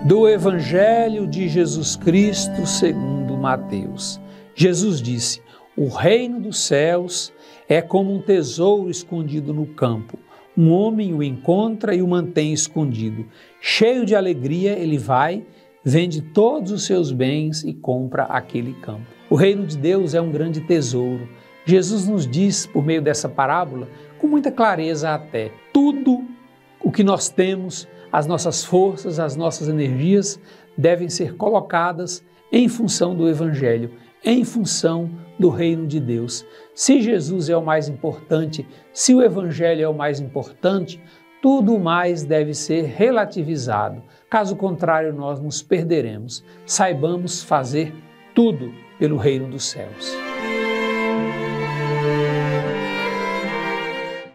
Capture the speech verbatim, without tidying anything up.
Do Evangelho de Jesus Cristo segundo Mateus. Jesus disse: o reino dos céus é como um tesouro escondido no campo. Um homem o encontra e o mantém escondido. Cheio de alegria, ele vai, vende todos os seus bens e compra aquele campo. O reino de Deus é um grande tesouro. Jesus nos diz, por meio dessa parábola, com muita clareza até, tudo o que nós temos, as nossas forças, as nossas energias, devem ser colocadas em função do Evangelho, em função do reino de Deus. Se Jesus é o mais importante, se o Evangelho é o mais importante, tudo mais deve ser relativizado. Caso contrário, nós nos perderemos. Saibamos fazer tudo pelo reino dos céus.